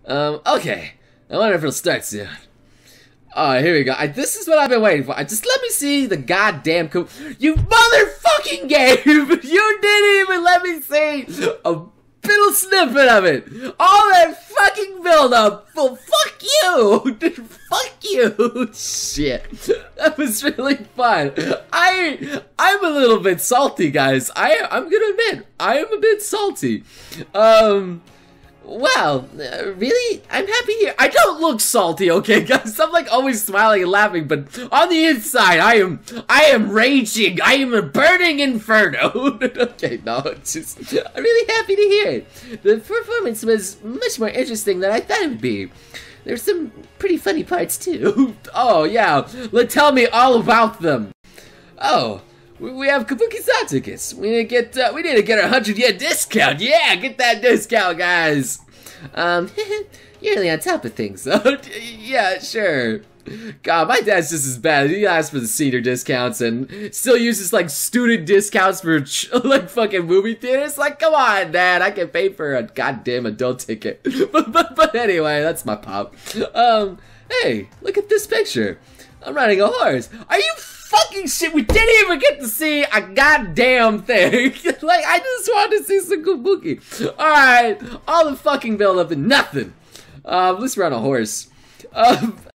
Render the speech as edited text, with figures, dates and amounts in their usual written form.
Okay. I wonder if it'll start soon. Alright, here we go. This is what I've been waiting for. Just let me see the goddamn You motherfucking game! You didn't even let me see a little snippet of it! All that fucking build-up! Well, fuck you! Fuck you! Shit. That was really fun. I'm a little bit salty, guys. I'm gonna admit, I am a bit salty. Wow, really? I'm happy here. I don't look salty, okay, guys? I'm like always smiling and laughing, but on the inside, I am raging. I am a burning inferno. Okay, no, it's just, I'm really happy to hear it. The performance was much more interesting than I thought it would be. There's some pretty funny parts, too. Oh, yeah, tell me all about them. Oh. We have Kabuki-san tickets. We need to get our 100 yen discount. Yeah, get that discount, guys. You're really on top of things, though. Yeah, sure. God, my dad's just as bad. He asks for the senior discounts and still uses like student discounts for like fucking movie theaters. Like, come on, Dad, I can pay for a goddamn adult ticket. But anyway, that's my pop. Hey, look at this picture. I'm riding a horse. Are you fucking shit? We didn't even get to see a goddamn thing. Like, I just wanted to see some Kabuki. Alright, all the fucking build up and nothing. Let's run a horse.